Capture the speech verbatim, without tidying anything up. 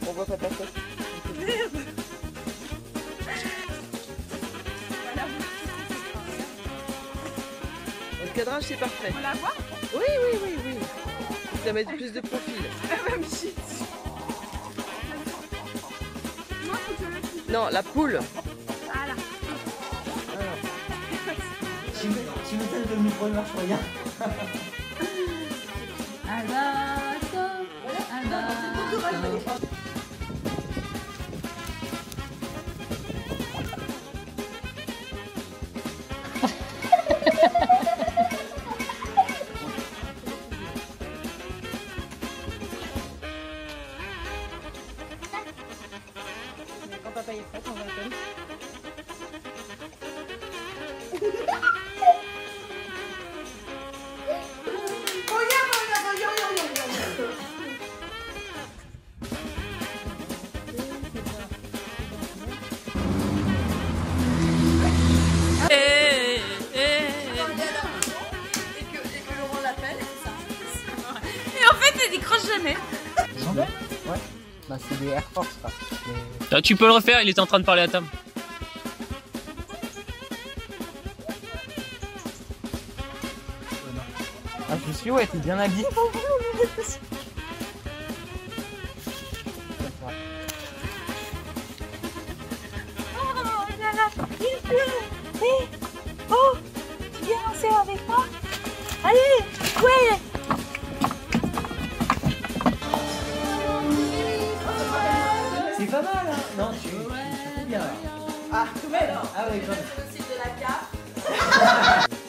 On voit pas ta tête. Merde. Le cadrage c'est parfait. On la voit? Oui, oui, oui, oui. Tu vas mettre plus de profil. Elle va me chier dessus. Moi, faut que je mette plus. Non, la poule. Voilà. Tu m'étonnes que le micro ne marche pas bien. Albato, Albato. Quand papa est prêt, on va attendre. Il décroche jamais. Ouais. Bah c'est des Air Force quoi. Des... Ah, tu peux le refaire, il était en train de parler à Tam. Ah je suis ouais, t'es bien habillé. Oh, tu viens danser avec moi? Allez, ouais. C'est pas mal hein. Non, tu es bien. Ah, ouais, non. Ah ouais, quand même. Le site de la carte.